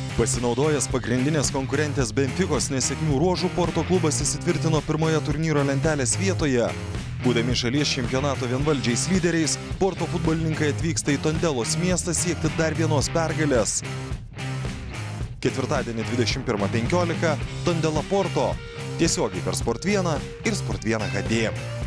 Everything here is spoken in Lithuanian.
Pasinaudojęs pagrindinės konkurentės Benficos nesėkmių ruožų, Porto klubas įsitvirtino pirmoje turnyro lentelės vietoje. Būdami šalies čempionato vienvaldžiais lyderiais, Porto futbolininkai atvyksta į Tondelos miestą siekti dar vienos pergalės. Ketvirtadienį 21:15 Tondela Porto tiesiogiai per Sport 1 ir Sport 1 HD.